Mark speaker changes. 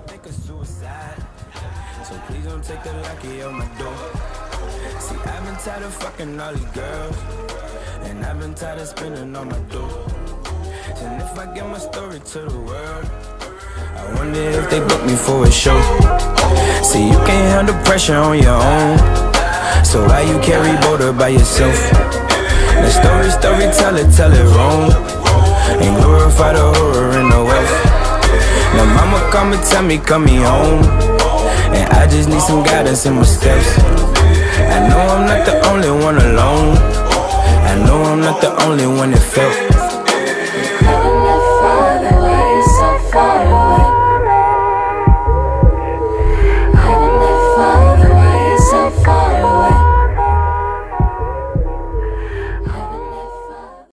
Speaker 1: think of suicide. So please don't take the lucky on my door. See, I've been tired of fucking all these girls, and I've been tired of spending all my dough. And if I get my story to the world, I wonder if they book me for a show. See, you can't handle pressure on your own, so why you carry border by yourself? The story, tell it wrong, and glorify the horror in the wealth. Now mama call me, tell me, come me home, and I just need some guidance in my steps. I know I'm not the only one alone, I know I'm not the only one that felt